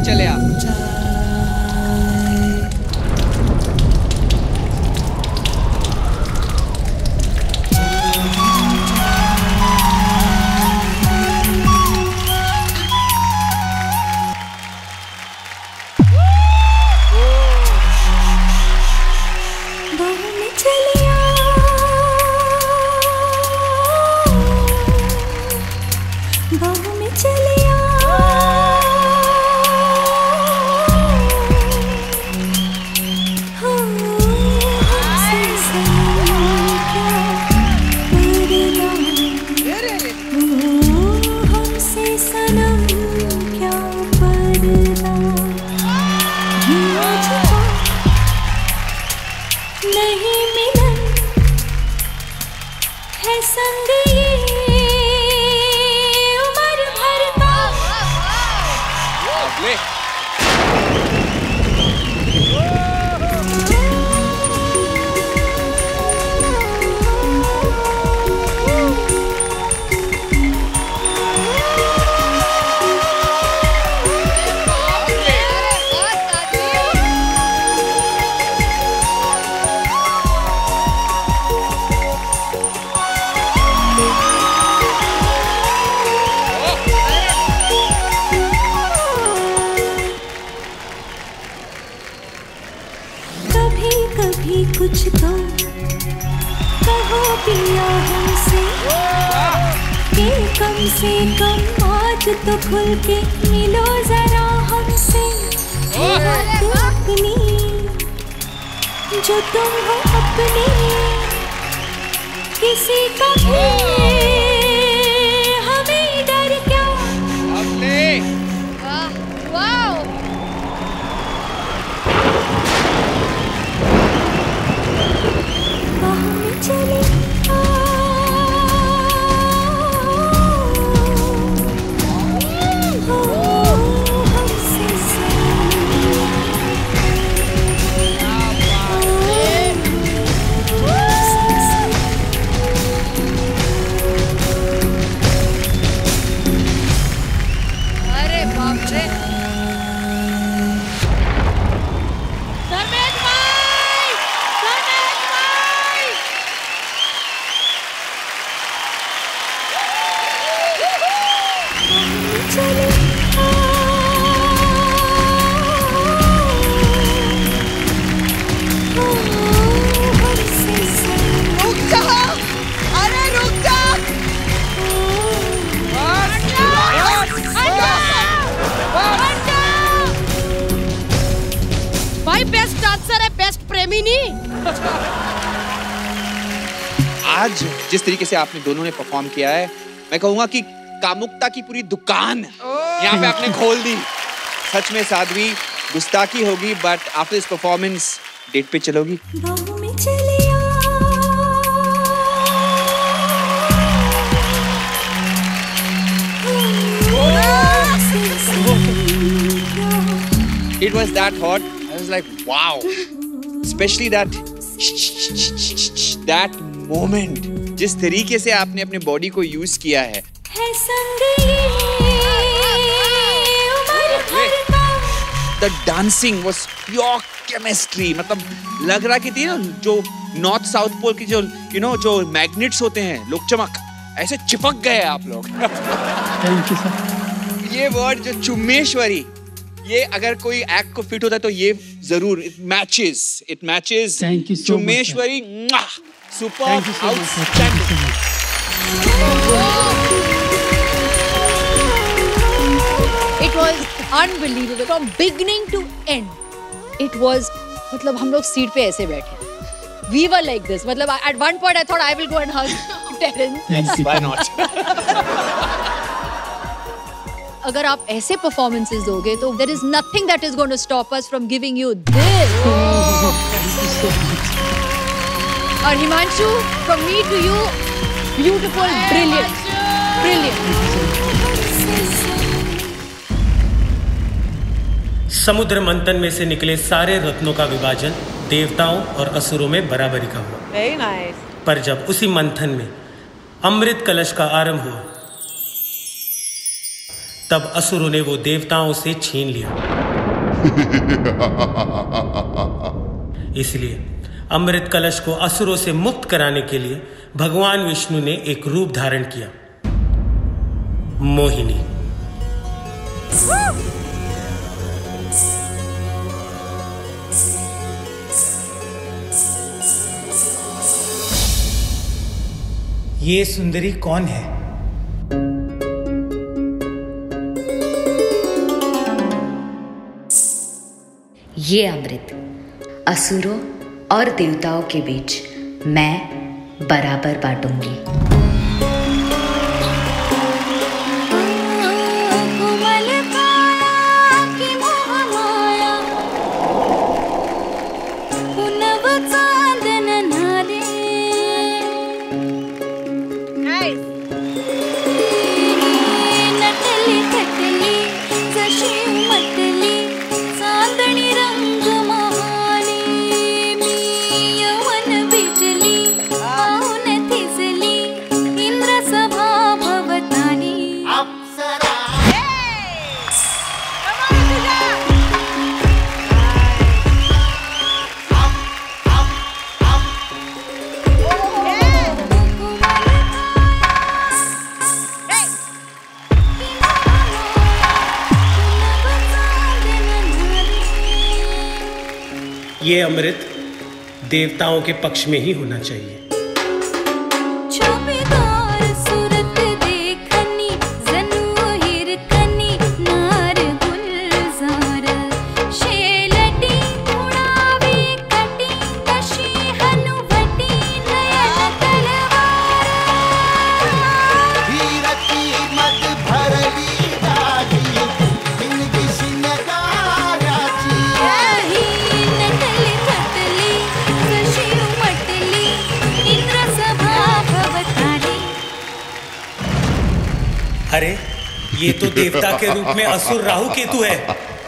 चले आप। कुछ तो कहो पिया हमसे कि कम से कम आज तो खुल के मिलो जरा हमसे। अपनी जो तुम हो अपनी किसी का हमें डर क्या। वाह चले अरे बाप रे बेस्ट डांसर है, बेस्ट प्रेमी नहीं। आज जिस तरीके से आपने दोनों ने परफॉर्म किया है, मैं कहूंगा कि कामुकता की पूरी दुकान यहाँ पे आपने खोल दी। सच में साध्वी, गुस्ताखी होगी but after this performance date पे चलोगी? It was that hot. I was like, wow. Especially that moment. जिस तरीके से आपने अपने बॉडी को यूज किया है। The dancing was pure chemistry. मतलब लग रहा कि थी ना जो नॉर्थ साउथ पोल की जो जो मैग्नेट्स होते हैं, लोग चमक ऐसे चिपक गए आप लोग। Thank you, sir. ये वर्ड जो चुम्मेश्वरी, ये अगर कोई एक्ट को फिट होता है तो ये जरूर इट मैचेस चुम्मेश्वरी। Super outstanding. It was unbelievable from beginning to end. It was मतलब हम लोग सीट पे ऐसे बैठे। We were like this. मतलब at one point I thought I will go and hug Terence. Why not? अगर आप ऐसे परफॉर्मेंसेस दोगे तो there is nothing that is going to stop us from giving you this. और Himanshu, from me to you, beautiful, brilliant, brilliant. समुद्र मंथन में से निकले सारे रत्नों का विभाजन देवताओं और असुरों में बराबरी का हुआ। Very nice. पर जब उसी मंथन में अमृत कलश का आरंभ हुआ तब असुरों ने वो देवताओं से छीन लिया। इसलिए अमृत कलश को असुरों से मुक्त कराने के लिए भगवान विष्णु ने एक रूप धारण किया, मोहिनी। ये सुंदरी कौन है? ये अमृत असुरों और देवताओं के बीच मैं बराबर बांटूंगी। ये अमृत देवताओं के पक्ष में ही होना चाहिए। अरे ये तो देवता के रूप में असुर राहु केतु है।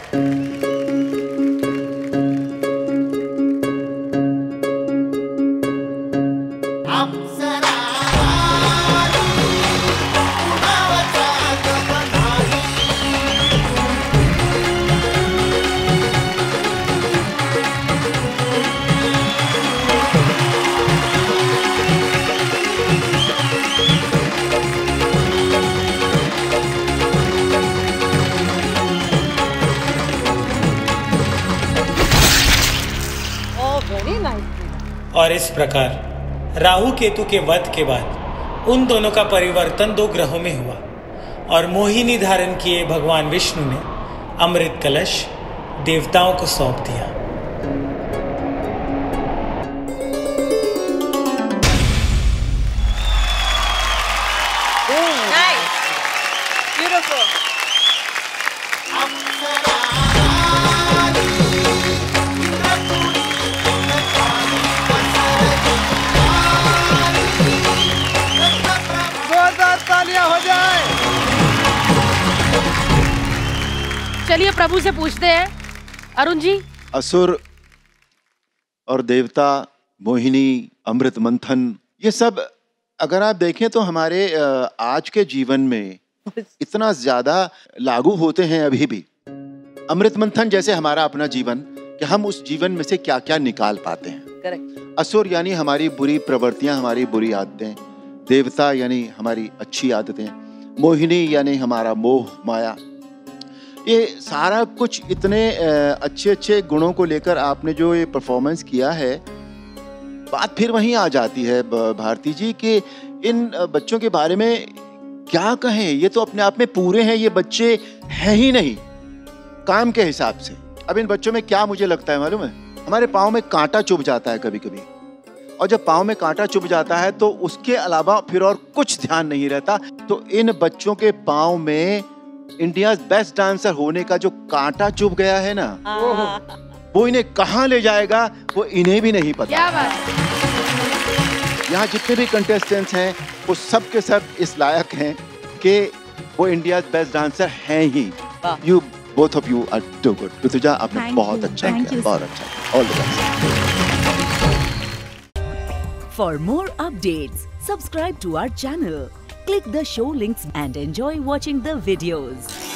और इस प्रकार राहु केतु के वध के बाद उन दोनों का परिवर्तन 2 ग्रहों में हुआ और मोहिनी धारण किए भगवान विष्णु ने अमृत कलश देवताओं को सौंप दिया। चलिए प्रभु से पूछते हैं, अरुण जी। असुर और देवता, मोहिनी, अमृत मंथन, ये सब अगर आप देखें तो हमारे आज के जीवन में इतना ज्यादा लागू होते हैं अभी भी। अमृत मंथन जैसे हमारा अपना जीवन, कि हम उस जीवन में से क्या क्या निकाल पाते हैं। करेक्ट। असुर यानी हमारी बुरी प्रवृत्तियां, हमारी बुरी आदतें। देवता यानी हमारी अच्छी आदतें। मोहिनी यानी हमारा मोह माया। ये सारा कुछ इतने अच्छे अच्छे गुणों को लेकर आपने जो ये परफॉर्मेंस किया है, बात फिर वहीं आ जाती है भारती जी कि इन बच्चों के बारे में क्या कहें। ये तो अपने आप में पूरे हैं, ये बच्चे हैं ही नहीं काम के हिसाब से। अब इन बच्चों में क्या मुझे लगता है मालूम है, हमारे पाँव में कांटा चुभ जाता है कभी कभी, और जब पाँव में कांटा चुभ जाता है तो उसके अलावा फिर और कुछ ध्यान नहीं रहता। तो इन बच्चों के पाँव में इंडिया बेस्ट डांसर होने का जो कांटा चुभ गया है ना, वो इन्हें कहाँ ले जाएगा वो इन्हें भी नहीं पता। क्या बात है। यहाँ जितने भी कंटेस्टेंट्स हैं वो सब के सब इस लायक हैं कि वो इंडिया बेस्ट डांसर हैं ही। You both of you are too good. Rituja आपने बहुत अच्छा किया, बहुत अच्छा। All the best. For more updates, subscribe to our channel, click the show links and enjoy watching the videos.